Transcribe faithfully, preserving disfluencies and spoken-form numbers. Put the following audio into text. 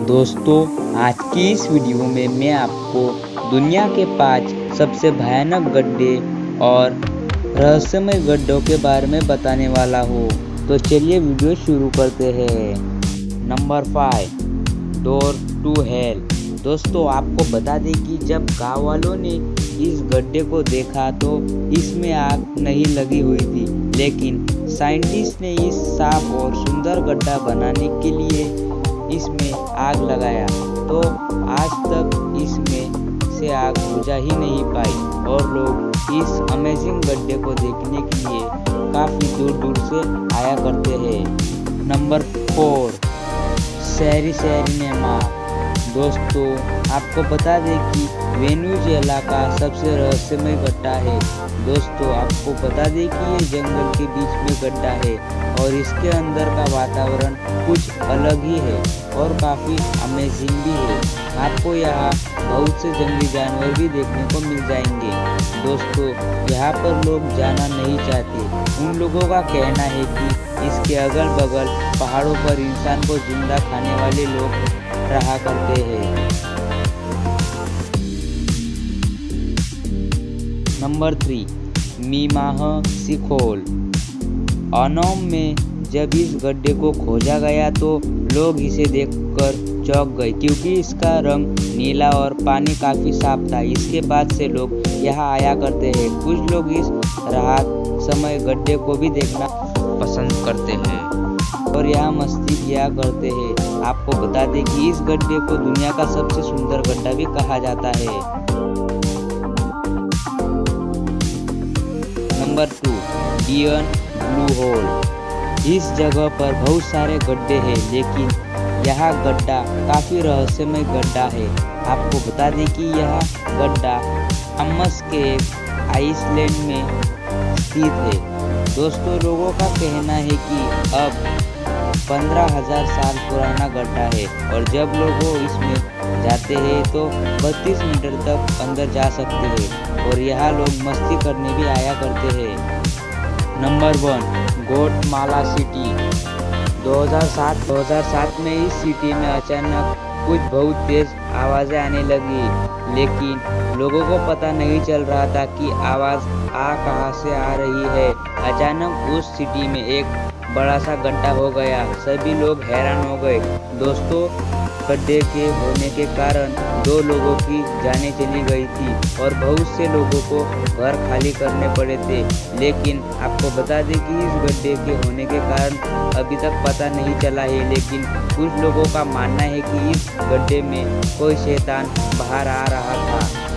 दोस्तों, आज की इस वीडियो में मैं आपको दुनिया के पांच सबसे भयानक गड्ढे और रहस्यमय गड्ढों के बारे में बताने वाला हूँ। तो चलिए वीडियो शुरू करते हैं। Number five, door to hell. दोस्तों, आपको बता दें कि जब गांव वालों ने इस गड्ढे को देखा तो इसमें आग नहीं लगी हुई थी, लेकिन साइंटिस्ट ने इस साफ और सुंदर गड्ढा बनाने के लिए इसमें आग लगाया तो आज तक इसमें से आग बुझा ही नहीं पाई और लोग इस अमेजिंग गड्ढे को देखने के लिए काफ़ी दूर दूर से आया करते हैं। Number four, Sarisarinama. दोस्तों, आपको बता दें कि वेनेजुएला का सबसे रहस्यमय गड्ढा है। दोस्तों, आपको बता दें कि ये जंगल के बीच में गड्ढा है और इसके अंदर का वातावरण कुछ अलग ही है और काफ़ी अमेजिंग भी है। आपको यहाँ बहुत से जंगली जानवर भी देखने को मिल जाएंगे। दोस्तों, यहाँ पर लोग जाना नहीं चाहते। उन लोगों का कहना है कि इसके अगल बगल पहाड़ों पर इंसान को जिंदा खाने वाले लोग रहा करते हैं। Number three, मीमाह सिखोल। अनोम में जब इस गड्ढे को खोजा गया तो लोग इसे देखकर चौंक गए, क्योंकि इसका रंग नीला और पानी काफ़ी साफ था। इसके बाद से लोग यहाँ आया करते हैं। कुछ लोग इस रात समय गड्ढे को भी देखना पसंद करते हैं और यहाँ मस्ती किया करते हैं। आपको बता दें कि इस गड्ढे को दुनिया का सबसे सुंदर गड्ढा भी कहा जाता है। Number two, Dean blue hole. इस जगह पर बहुत सारे गड्ढे हैं, लेकिन यह गड्ढा काफ़ी रहस्यमय गड्ढा है। आपको बता दें कि यह गड्ढा अमस के एक आइसलैंड में स्थित है। दोस्तों, लोगों का कहना है कि अब पंद्रह हजार साल पुराना गड्ढा है और जब लोग इसमें जाते हैं तो बत्तीस मीटर तक अंदर जा सकते हैं और यहाँ लोग मस्ती करने भी आया करते हैं। Number one, Guatemala City. दो हज़ार सात में इस सिटी में अचानक कुछ बहुत तेज आवाज़ें आने लगी, लेकिन लोगों को पता नहीं चल रहा था कि आवाज़ आ कहाँ से आ रही है। अचानक उस सिटी में एक बड़ा सा गड्ढा हो गया। सभी लोग हैरान हो गए। दोस्तों, गड्ढे के होने के कारण दो लोगों की जानें चली गई थी और बहुत से लोगों को घर खाली करने पड़े थे। लेकिन आपको बता दें कि इस गड्ढे के होने के कारण अभी तक पता नहीं चला है, लेकिन कुछ लोगों का मानना है कि इस गड्ढे में कोई शैतान बाहर आ रहा था।